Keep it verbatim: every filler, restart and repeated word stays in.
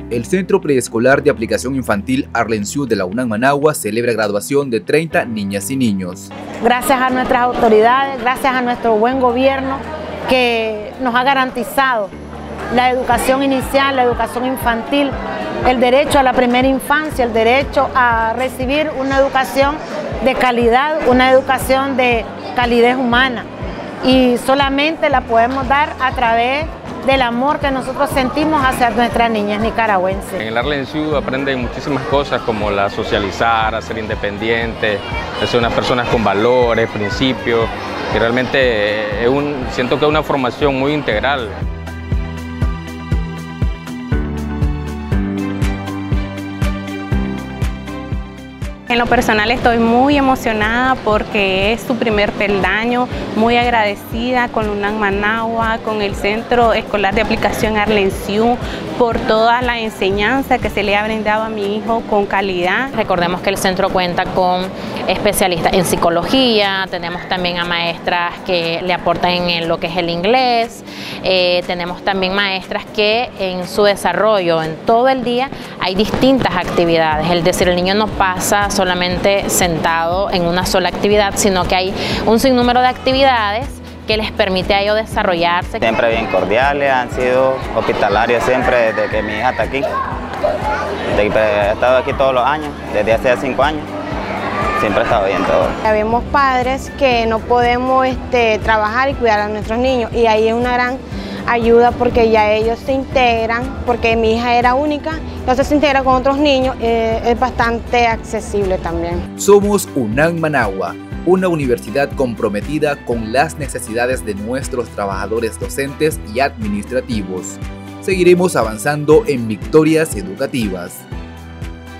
El Centro Preescolar de Aplicación Infantil Arlensiu de la UNAM Managua celebra graduación de treinta niñas y niños. Gracias a nuestras autoridades, gracias a nuestro buen gobierno que nos ha garantizado la educación inicial, la educación infantil, el derecho a la primera infancia, el derecho a recibir una educación de calidad, una educación de calidez humana. Y solamente la podemos dar a través del amor que nosotros sentimos hacia nuestras niñas nicaragüenses. En el Arlensiu aprenden muchísimas cosas como la socializar, a ser independiente, a ser unas personas con valores, principios, y realmente es un, siento que es una formación muy integral. En lo personal estoy muy emocionada porque es su primer peldaño, muy agradecida con UNAM Managua, con el Centro Escolar de Aplicación Arlensiu, por toda la enseñanza que se le ha brindado a mi hijo con calidad. Recordemos que el centro cuenta con especialistas en psicología, tenemos también a maestras que le aportan en lo que es el inglés, eh, tenemos también maestras que en su desarrollo, en todo el día, hay distintas actividades, es decir, el niño no pasa solamente sentado en una sola actividad, sino que hay un sinnúmero de actividades que les permite a ellos desarrollarse. Siempre bien cordiales, han sido hospitalarios siempre desde que mi hija está aquí. Desde que he estado aquí todos los años, desde hace cinco años. Siempre ha estado bien todo. Habemos padres que no podemos este, trabajar y cuidar a nuestros niños, y ahí es una gran ayuda porque ya ellos se integran, porque mi hija era única, entonces se integra con otros niños, eh, es bastante accesible también. Somos UNAM Managua, una universidad comprometida con las necesidades de nuestros trabajadores docentes y administrativos. Seguiremos avanzando en victorias educativas.